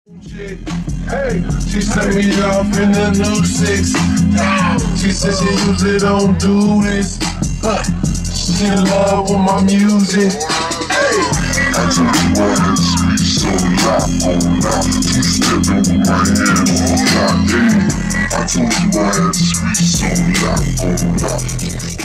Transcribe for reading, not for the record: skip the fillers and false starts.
Hey, she sent me off in the new six. She said she usually don't do this. She in love with my music. Hey, I told you I had to speak so loud, oh loud. You stepping with my hand on my hey. I told you I had to speak so loud, oh loud.